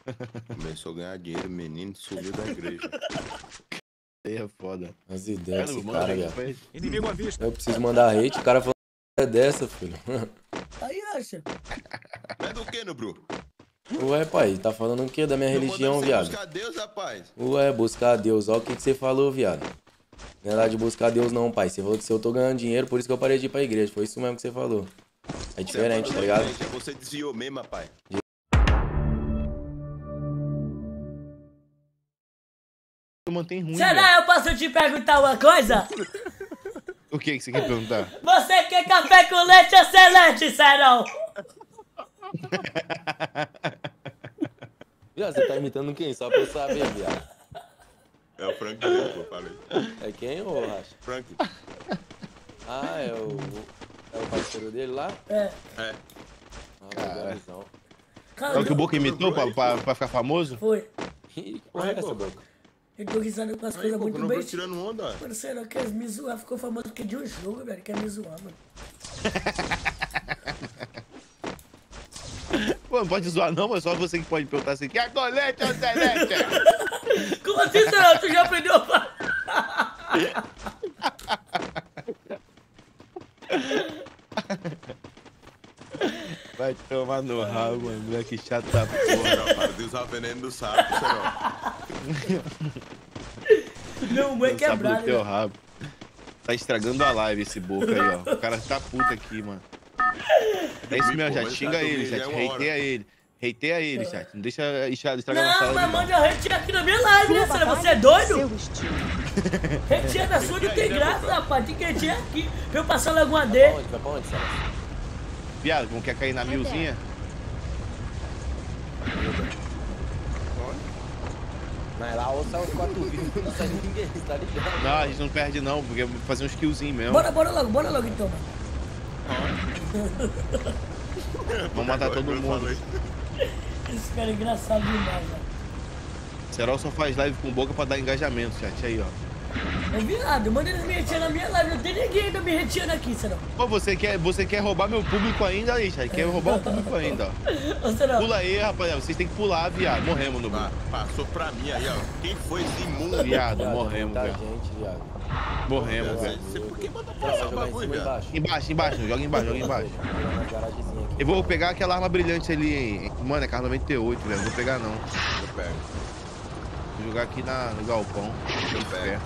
Começou a ganhar dinheiro, menino sumiu da igreja. Aí é foda. As ideias desse cara, velho. Inimigo à vista. Eu preciso mandar hate, o cara falando é dessa, filho. Aí acha. É do que, no Bru? Ué, pai, tá falando o que da minha religião, viado? Buscar Deus, rapaz. Ué, buscar a Deus. Olha o que você falou, viado. Não é lá de buscar a Deus não, pai. Você falou que se eu tô ganhando dinheiro, por isso que eu parei de ir pra igreja. Foi isso mesmo que você falou. É diferente, tá ligado? Você desviou mesmo, rapaz. Mantém ruim. Será eu posso te perguntar uma coisa? O que você quer perguntar? Você quer café com leite ou selete, Serão? Viado, você tá imitando quem? Só pra eu saber, viado. É o Frank mesmo, pô, falei. É quem, ô Racha? Frank. Ah, é o parceiro dele lá? É. É. Ah, cara. Visão. É o que o Boca imitou pra ficar famoso? Foi. Que porra é essa, Boca? Eu tô risando com as coisas muito não bem. vou tirando onda. Mano, será que eles me zoar? Ficou famoso porque de um jogo, velho. Quer me zoar, mano. Pô, não pode zoar não, mas só você que pode perguntar assim, quer colete ou selete? Como assim, Serão? Tu já aprendeu a falar? Vai tomar no rabo, mano. Moleque chato da porra. Não, para de usar o veneno do sapo, Serão. Não, mãe quebrada. Teu rabo. Tá estragando a live esse Boca aí, ó. O cara tá puto aqui, mano. É isso mesmo, já xinga ele, chat. Hateia ele. Hateia ele, chat. Não deixa estragar nossa Não, live. mas manda hatear aqui na minha live, né, Serão? Você é doido? Hatear na sua não tem graça, rapaz. Tem que hatear aqui. Pra eu passar logo uma D. Vai pra onde, Celeste? Viado, não quer cair na milzinha? Mas lá ou sai os 4 vivos, não sai ninguém, tá ligado? Não, a gente não perde não, porque eu vou fazer uns killzinhos mesmo. Bora logo então, mano. Vamos matar todo mundo. Esse cara é engraçado demais, velho. Serol só faz live com Boca pra dar engajamento, chat. Aí, ó. Ô, viado, manda eles me retirar na minha live. Não tem ninguém ainda me retirando aqui, Serão. Pô, você quer roubar meu público ainda aí, chat? Quer roubar o público ainda, ó. Ô, Serão. Pula aí, rapaziada. Vocês têm que pular, viado. Morremos no grupo. Passou pra mim aí, ó. Quem foi esse imundo? Viado, morremos, Muita velho. gente, viado. Morremos, velho. Você por que manda Vai passar o jogar em bagulho, cima velho? Embaixo. Joga embaixo. nas garagenzinhas aqui. Eu vou pegar aquela arma brilhante ali. Mano, é carro 98, velho. Não vou pegar, não. Eu pego. Vou jogar aqui no galpão. Eu pego.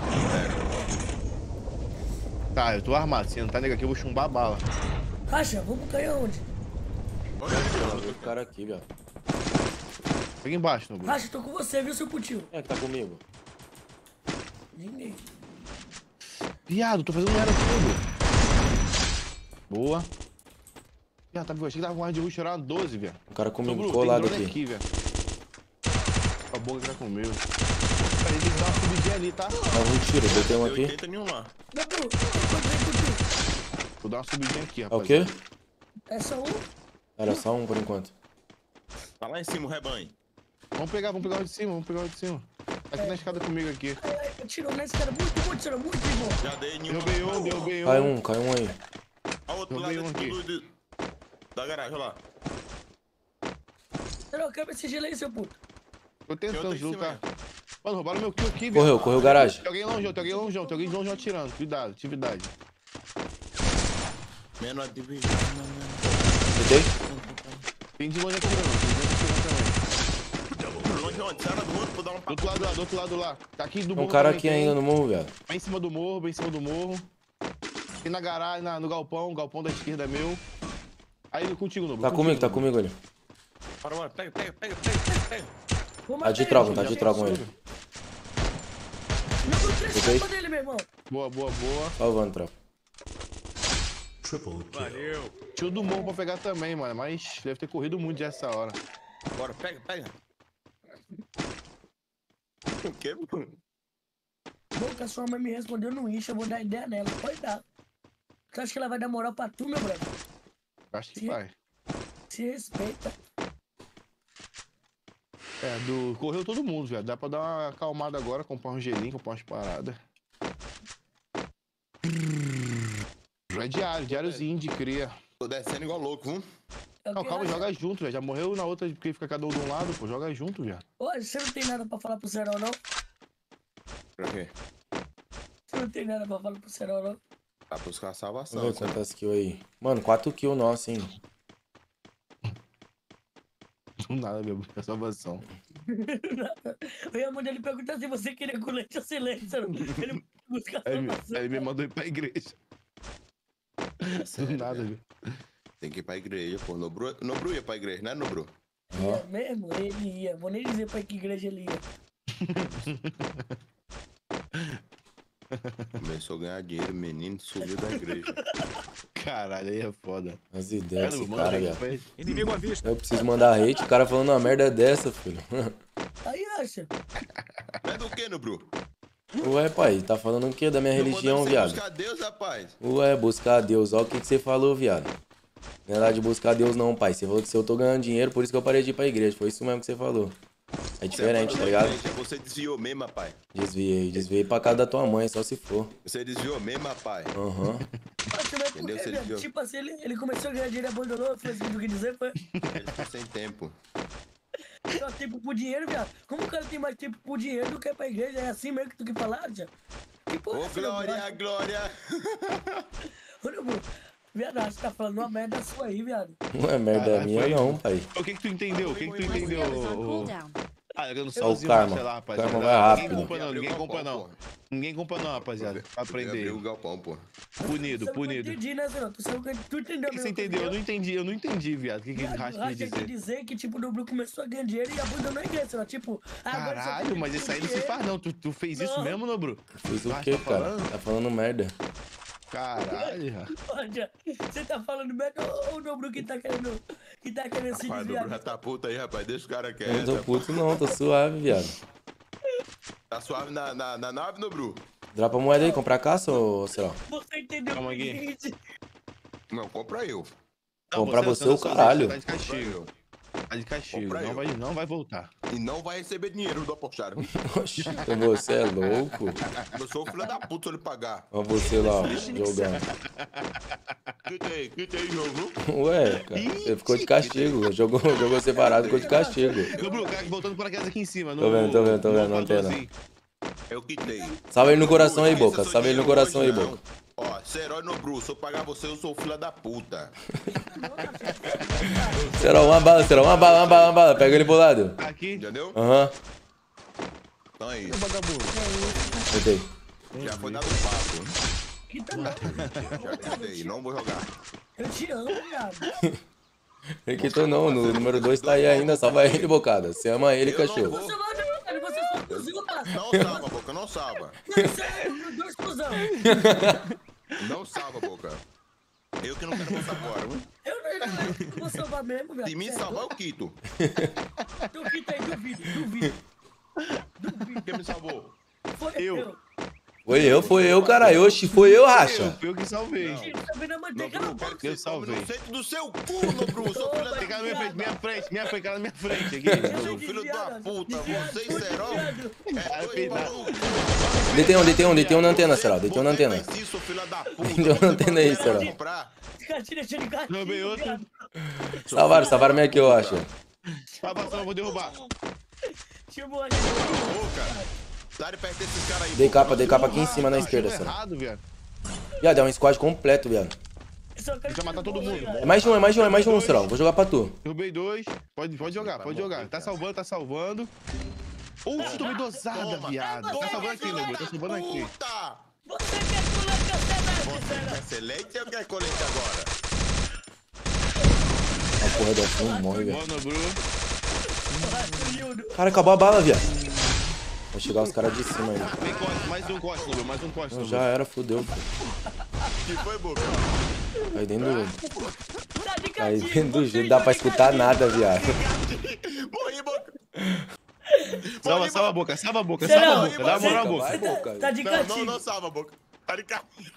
Tá, eu tô armado. Se não tá nega aqui, eu vou chumbar a bala. Racha, vamos cair aonde? Olha aqui, ó. Tem cara aqui, viado. Pega embaixo, no grupo. Racha, tô com você, viu, seu putinho? Quem é que tá comigo? Ninguém. Viado, tô fazendo merda tudo. Boa. Viado, tá vendo? Achei que tava com mais de rush, era 12, velho. Um cara comigo, Bruno, colado tem drone aqui. velho. A boca que já comeu. Aí tem que dar uma subidinha ali, tá? Dá um tiro, botei um Tem aqui. 80 nenhum lá. Meu Deus, encontrei contigo. Vou dar uma subidinha aqui, É o rapaz. quê? É só um? Era só um por enquanto. Tá lá em cima o rebanho. Vamos pegar o de cima, Tá aqui na escada comigo aqui. Ai, tirou nesse cara muito, Serão, muito, irmão. Já dei nenhum. Derrubei um. Cai um aí. A outro Derrubei lado um aqui. da garagem, olha lá. Serão, quebra esse gelo aí, seu puto. Tô Tem outro tentando em cima juntar. aí. Mano, roubaram meu kill aqui, velho. Correu garagem. Tem alguém longe atirando. Cuidado, atividade. Menor divisão. Deitei? Tem de longe atirando também. Longe onde? Sai lá do outro, vou dar uma Do outro lado lá. Tá aqui do morro. Um cara também aqui tem. ainda no morro, viado. Bem em cima do morro. Tem na garagem, no galpão da esquerda é meu. Aí contigo, Nobu. Tá comigo ali. Bora, pega. Vou Tá matar de ele, troca gente. ele. Jogou 3 Deitei. tapas dele, meu irmão. Boa. Salvando, tropa. Valeu. Tio do morro pra pegar também, mano. Mas deve ter corrido muito já essa hora. Bora, pega. O que, mano? Boca, sua mãe me respondeu no Insta, eu vou dar ideia nela. Pode dar. Você acha que ela vai dar moral pra tu, meu brother? Acho que Sim. vai. Se respeita. Correu todo mundo, velho. Dá pra dar uma acalmada agora, comprar um gelinho, comprar umas paradas. É diáriozinho de cria. Tô descendo igual louco, viu? Não, calma, joga junto, velho. Já morreu na outra porque fica cada um de um lado, pô. Joga junto, viado. Ô, você não tem nada pra falar pro Serol, não? Pra quê? Você não tem nada pra falar pro Serol, não? Pra buscar a salvação. Vamos ver quantas kills aí. Mano, 4 kills nossa, hein? Do nada, meu. É salvação. Eu ia mandar ele perguntar se você queria com leite ou sem leite, Serol. Ele busca a salvação. Aí ele me mandou ir pra igreja. Do nada, viu? Tem que ir pra igreja, pô. Nobru ia pra igreja, né, Nobru? Ia mesmo? Ele ia. Vou nem dizer pra que igreja ele ia. Começou a ganhar dinheiro, menino, subiu da igreja. Caralho, aí é foda. As ideias desse cara, viado. Inimigo à vista. Eu preciso mandar hate, o cara falando uma merda dessa, filho. Aí acha. É do que, Nobru? Ué, pai, tá falando o quê da minha religião, viado? Buscar Deus, rapaz. Ué, buscar Deus. Olha o que você falou, viado. Não é lá de buscar Deus não, pai. Você falou que se eu tô ganhando dinheiro, por isso que eu parei de ir pra igreja. Foi isso mesmo que você falou. É diferente, tá ligado? Você desviou mesmo, rapaz. Desviei pra casa da tua mãe, só se for. Você desviou mesmo, rapaz. Aham. Poxa, mas por quê, velho? Tipo assim, ele começou a ganhar dinheiro e abandonou, foi assim do que dizer, foi. Ele ficou sem tempo. Só tempo pro dinheiro, viado. Como o cara tem mais tempo pro dinheiro do que pra igreja? É assim mesmo que tu que falar, já? Que porra Ô, é essa, Glória, viado? Glória. Ô, Nobru, viado, acho que tá falando uma merda sua aí, viado. Não é merda Caralho, minha foi- não, pai. O que que tu entendeu? O que que tu entendeu? Ah, eu não sei Ó o os karma. imagens lá, rapaziada. O karma vai rápido. Ninguém compra não, ninguém compra não. Ninguém compra não, rapaziada. Pra aprender. Abriu o galpão, pô. Punido, Você não punido. entendi, né, Zerão? Tu sabe que tu entendeu O que você entendeu? Eu não entendi, viado. O que que ele Racha racha de quer dizer? dizer que, tipo, o Nobru começou a ganhar dinheiro e abandonou a igreja, Zerão. Tipo, agora só Caralho, tem mas isso aí não se dinheiro. faz não. Tu fez isso Não. mesmo, Nobru? Fiz o Ah, quê, tá cara? falando? Tá falando merda. Caralho, já. Olha, você tá falando merda ou o Nobru que tá querendo se Rapaz, o desviar? Nobru já tá puto aí, rapaz. Deixa o cara Eu não tô quieto. puto não, tô suave, viado. Tá suave na nave, Nobru? Dropa moeda aí, comprar caça ou sei lá? Você entendeu Calma o aqui. seguinte? Não, compra eu. Comprar você o não caralho. Tá de Compra castigo. eu. Tá de castigo. Compra eu. Não vai voltar. E não vai receber dinheiro do apostado. Oxi, você é louco. Eu sou o filho da puta se eu lhe pagar. Olha você lá, ó, jogando. Quita aí, jogo. Ué, cara, você ficou de castigo. Jogou separado, ficou de castigo. Nobru, o cara voltando para casa aqui em cima. Tô vendo, na no antena. motorzinho. Eu quitei. Salve ele no coração aí, Não Boca. esqueça Salve ele no seu coração aí, dinheiro Boca. hoje, não. Ó, ser herói Nobru. Se eu pagar você, eu sou o filho da puta. Será uma bala. Pega ele pro lado. Aqui. Entendeu? Aham, Então é isso. botei. Já foi dado um papo. Quita não. Já quitei. Não vou jogar. Eu te amo, viado. Requitou não, no número 2 tá aí ainda. Salva ele, Bocada. Você ama ele, Eu não cachorro. vou. Você vai jogar, cara. Você só cozinha, parceiro. Não salva, Boca. Não salva. Não, sério, dois cuzão. Não salva, Boca. Eu que não quero passar fora. Viu? Eu não vou salvar mesmo, viado. Se me Sério. salvar, eu quito. Tu quita aí, duvido. Quem me salvou? Foi Eu. Foi eu, caralho. Oxi, foi eu, racha. Fui eu que salvei. Tiro, tá vendo a manteiga Nobru, na quero boca. que Eu você tome salvei. no centro do seu cu, Nobru. Seu filho da Tem cara na minha frente, cara na minha frente aqui. Seu filho da puta, você e Serol é dois malucos. Deitei um na antena, Será. Deitei um na antena. Você faz isso, filho da puta. Deitei um na antena aí, Você Será. vai comprar. Gatilho de gatilho. Roubei outro. viado. Salvaram minha aqui, eu acho. Tá passando, eu vou derrubar. Chamou aqui. Ô, cara. Sai de perto desses caras aí. Dei Boca. capa aqui em cima na esquerda, Tá Será. errado, viado. Viado, é um squad completo, viado. Precisa matar todo mundo. É mais de um, Será. Vou jogar pra tu. Derrubei 2. Pode jogar. Tá salvando. Oxe, tomei dosada, Toma. viado. Tá salvando aqui, Nobru. Tá salvando aqui. Puta! Você quer pular cancelado, Você Será? quer excelente ou quer colete agora? A porra do fundo morre, velho. Boa, Nobru. Cara, acabou a bala, viado. Vai chegar os caras de cima aí. Vem corte, mais um corte, Nobru. Mais um corte, Não, Nobru. já era, fudeu. Que foi, Boca? Aí dentro do... Tá de Aí gatilho, dentro do você jogo não dá pra tá de escutar gatilho. nada, viado. Morri, Boca. Salva a boca. Será? Dá a moral, Boca. Vai, Boca. Tá de Não, gatilho. não salva, Boca. Tá de gatilho.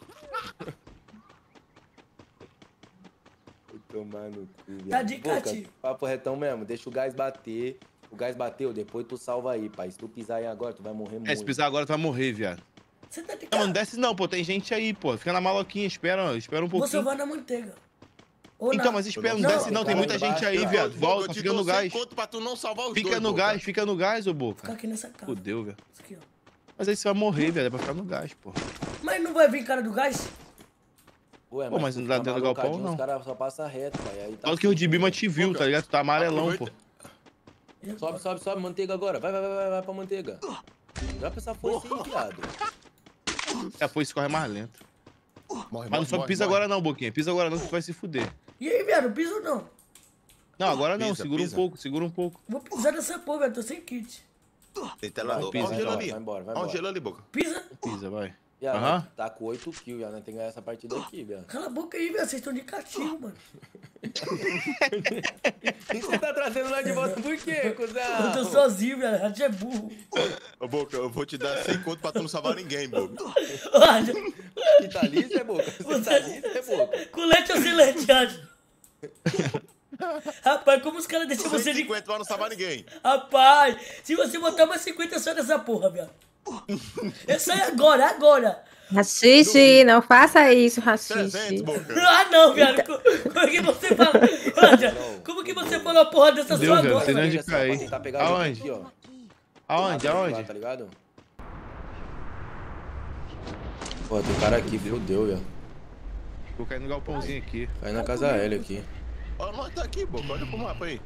Tomar no cu, viado. Tá de Boca, gatilho. papo retão mesmo. Deixa o gás bater. O gás bateu, depois tu salva aí, pai. Se tu pisar aí agora, tu vai morrer muito. Se pisar agora, tu vai morrer, viado. Você tá de Não, mano, gatilho. desce não, pô. Tem gente aí, pô. Fica na maloquinha, espera um Você pouquinho. vai na manteiga. Ou Então, não. mas espera, não Não, desce não, tem muita cara, gente aí, cara, viado. Boca, Volta, eu te fica dou no 100 gás. conto pra tu não salvar os Fica dois, no Boca. gás, fica no gás, ô Fica Boca. aqui nessa casa. Fudeu, velho. Isso aqui, ó. Mas aí você vai morrer, velho, é pra ficar no gás, pô. Mas não vai vir cara do gás? Ué, Pô, mas se não dá ficar dentro do galpão, malocadinho, não. Os caras só passam reto, pai. Aí tá Só que o de fudido, Bima velho. te viu, tá ligado? Tu tá amarelão, pô. Sobe, sobe, sobe, manteiga agora. Vai pra manteiga. Vai pra essa foice aí, viado. É, a foice corre mais lento. Morre, Mas não sobe, pisa agora não, Boquinha. Pisa agora não, que tu vai se fuder. E aí, viado, piso ou não? Não, agora não, Pisa, segura pisa. um pouco, segura um pouco. Vou pisar nessa porra, velho. Tô sem kit. Eita, lá, ó Pisa, o gelo então, ali. vai embora, vai Ó o embora. gelo ali, Boca. Pisa. Pisa, vai. Viado, Aham. tá com 8 kills, viado. Nós temos que ganhar essa partida aqui, viado. Cala a boca aí, velho. Vocês estão de castigo, mano. O que você tá trazendo lá de volta por quê, cuzão? Eu tô sozinho, velho. A gente é burro. Ô, Boca, eu vou te dar 100 conto pra tu não salvar ninguém, Boca. Olha, Vitalício é boca. Vitalício é boca. com leite ou sem leite, acho. Rapaz, como os caras deixam você de... 150 pra não salvar ninguém. Rapaz, se você botar mais 50 só nessa porra, velho. Eu saio agora. Rachixe, não faça isso, 300, Rachixe. Boca. Ah, não, velho. Como é que você fala? Olha, como que você falou a porra dessa Deu, só velho, agora? tem velho? onde cair. Pra tentar pegar Aonde? aqui, ó. Aonde? Lá, Aonde? tá ligado? Pô, tem cara aqui, fudeu, velho. Vou cair no galpãozinho aqui. Cai na casa L aqui. Ó, nós tá aqui, Boca. Olha pro mapa aí.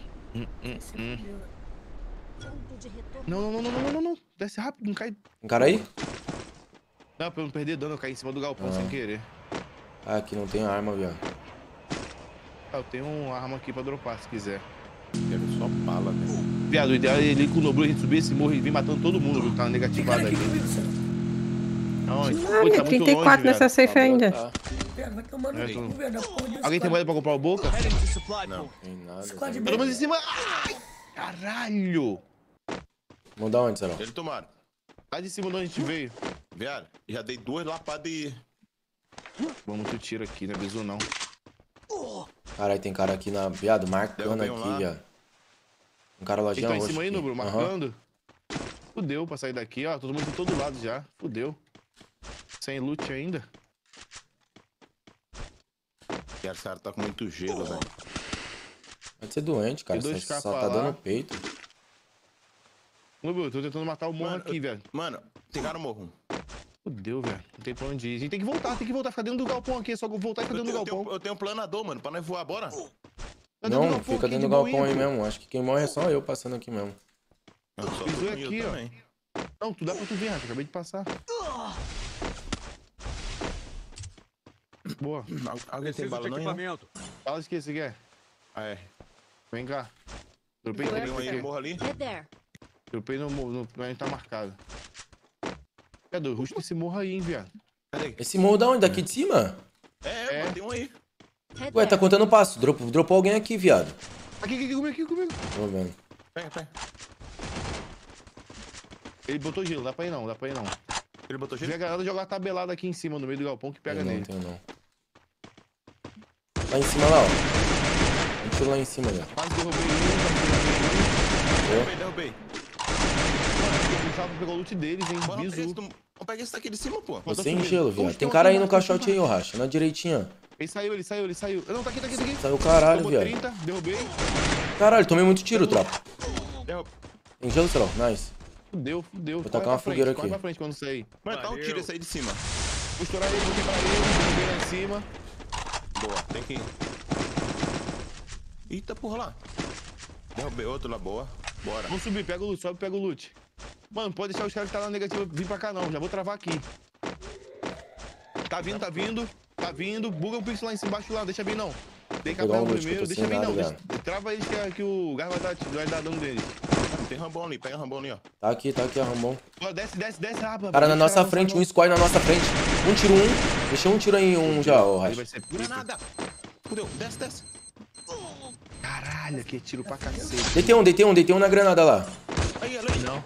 Não. Desce rápido, não cai. Tem cara aí? Não, pra eu não perder dano, eu caí em cima do galpão sem querer. Ah, aqui não tem arma, viado. Ah, eu tenho uma arma aqui pra dropar, se quiser. Quero só bala, velho. Viado, o ideal é ele com o Noblu, a gente subir esse morro e vir matando todo mundo, viu? Tá Tem negativado cara aqui ali. comigo, senhor. Aonde? Ah, Pô, tá minha muito 34 longe, nessa viado. safe ainda. Tá. Viado, vai tomar no É, cu, tô- velho. da porra de um Alguém tem squad. moeda pra comprar o Boca? Não. Tem nada. Squad tá B. Todo mundo em cima. Ai, caralho! Vamos dar onde, Sarão? Ele tomaram. Lá de cima de onde a gente veio. Viado, já dei 2 lapadas de... Vamos muito tiro aqui, não é bizu não. Caralho, tem cara aqui na... Viado, marcando Derrubei um aqui, lá. viado. Um cara Quem lojinha tá em roxa cima aí, aqui. Noblu, Aham. marcando. Fudeu pra sair daqui, ó. Todo mundo de todo lado já. Fudeu. Sem loot ainda. E esse cara tá com muito gelo, velho. Pode ser doente, cara. Tem dois Só caras tá pra lá. dando peito. Noblu, eu tô tentando matar o morro Mano, aqui, velho. Mano, tem cara no morro. Fudeu, velho. Não tem pra onde ir. A gente tem que voltar, ficar dentro do galpão aqui. É só voltar e ficar dentro do galpão. Eu tenho um planador, mano, pra nós voar, bora? Tá dentro do Não, galpão fica aqui, dentro de do galpão boinha, aí pô. mesmo. Acho que quem morre é só eu passando aqui mesmo. Eu só Pisou tô aqui, eu ó. também. Não, tu dá pra tu ver, Rafa. Acabei de passar. Boa. Alguém tem bala não aí, não? Fala de que você quer. Ah, é. Vem cá. Dropei Tem três um aí no aqui. morro ali? Head there. Dropei no morro, a gente tá marcado. Cadê? Ruxa esse morro aí, hein, viado. Cadê? Esse morro da onde? Daqui de cima? É, mano, tem um aí. Head Ué, tá there. contando passo. Dropou alguém aqui, viado. Aqui comigo. Tô vendo. Pega. Ele botou gelo, dá pra ir não. Ele botou Se gelo? a galera jogar tabelada aqui em cima, no meio do galpão, que pega Tem nele. não, tem não. Lá em cima, lá, ó. A gente tirou lá em cima, velho. Quase derrubei Derrubei. um, o Gustavo pegou o loot deles, hein, Bora, vamos pegar esse bizu. vamos pegar esse daqui de cima, pô. Tô tô sem subindo. gelo, Vamos viado. Tem ter cara aí uma no caixote aí, ô Racha. Na direitinha. Ele saiu. Não, tá aqui. Saiu o caralho, Tomou viado. 30, derrubei. Caralho, tomei muito tiro, tropa. Derrubei. Tem gelo, Sarão? Nice. Fudeu. Vou tacar uma fogueira Corre aqui. pra frente quando sair. Mano, dá um tiro esse aí de cima. Vou estourar ele, vou quebrar ele, derrubei lá em cima. Boa, tem que ir. Eita, porra lá. Derrubei outro lá, boa. Bora. Vamos subir, pega o loot, sobe, pega o loot. Mano, pode deixar os caras que tá na negativa vir pra cá não, já vou travar aqui. Tá vindo. Buga um pixel lá embaixo lá, deixa vir não. Tem pegar capão um loot, primeiro, que eu tô deixa sem vir não. nada, Trava eles que o Gar vai dar dano deles. Tem rambão ali, pega rambão ali, ó. Tá aqui, a Rambon. Ó, desce rápido. Cara, na rapaz, nossa deixa frente, um não. squad na nossa frente. Um tiro, um. Deixei um tiro aí, um já, ô Ele vai Racha. ser pica. Granada! Fudeu, desce. Caralho, que tiro pra cacete. Deitei um na granada lá. Aí, ali. Não.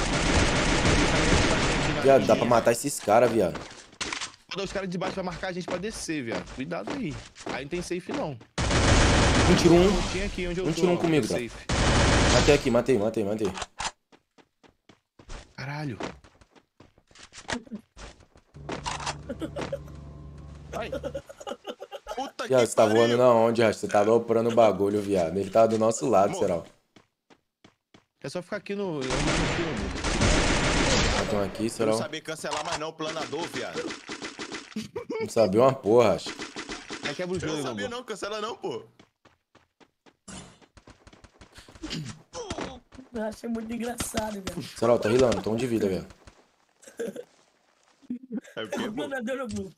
Viado, dá pra matar esses caras, viado. Os caras de baixo vai marcar a gente pra descer, viado. Cuidado aí. Aí não tem safe não. Um tiro, um. Tinha aqui onde eu Um tô. tiro, um ó, comigo, tá? safe. Matei aqui, matei. Caralho. Ai. Puta Viado, que você tá pariu. voando na onde, Racha? Você tá aloprando o bagulho, viado. Ele tá do nosso lado, Amor. será? É só ficar aqui no... Então aqui, Eu não será? sabia cancelar mais não o planador, viado. Não sabia uma porra, Racha. É quebra o Eu jogo, não sabia amor. não, cancela não, pô. Eu achei muito engraçado, velho. Será, tá rilando, tô um de vida, velho. É o quê, pô? Planador no Blue.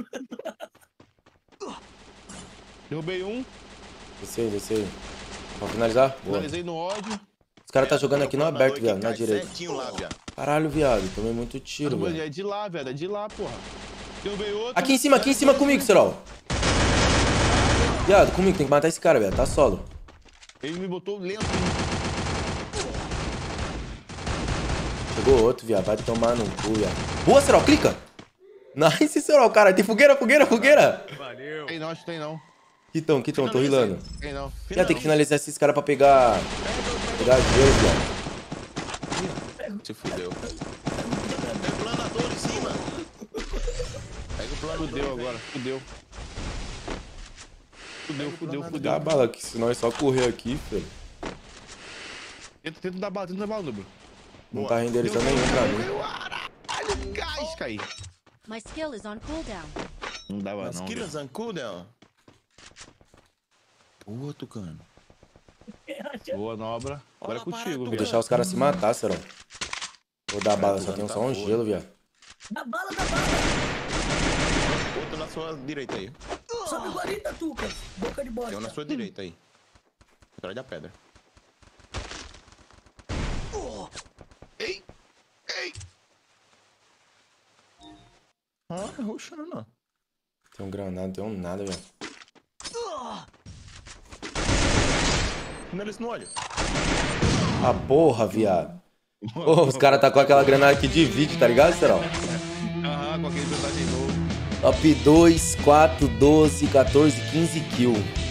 Derrubei um, Desce aí, desce aí. Pra finalizar? Boa. finalizei no ódio. Os caras tá jogando aqui no Planador aberto, que viado, na cai direita. certinho lá, viado. Caralho, viado. Tomei muito tiro, velho. É de lá, velho. É de lá, porra. Derrubei outro. Aqui em cima comigo, Serol. Viado, comigo, tem que matar esse cara, velho. Tá solo. Ele me botou lento. Chegou outro, viado. Vai tomar no cu, viado. Boa, Serol, clica. Nice, Serol, cara. Tem fogueira. Valeu. Tem não, acho que tem não. Quitão, tô rilando. Tem não. Já tem que finalizar esses caras pra pegar gelo, viado. Se fudeu. Tem planador em cima. Pega o planador. Fudeu agora, fudeu. Fudeu. Dá a bala, que senão é só correr aqui, filho. Tenta dar bala, Bruno. Não tá renderizando nenhum pra mim. Caralho, gás, caí. My skill is on cooldown. Não dava Mas não, que velho. Zancuda, ó. Pô, Tucano. Boa, Nobra. Agora é contigo, Vou velho. deixar os caras se matar, Serol. Vou dar bala, só tenho só um gelo, viado. Dá bala. Outro na sua direita aí. Sobe guarita, Tuca. Boca de bosta. Tem um na sua direita aí. Atrás da pedra. Ei! Ah, rushando não. Tem um granada, não tenho nada, velho. Não eles não olham. Ah, porra, viado. Porra, os caras tá com aquela granada que divide, tá ligado, Serol? Aham, com aquele personagem novo. Top 2, 4, 12, 14, 15 kills.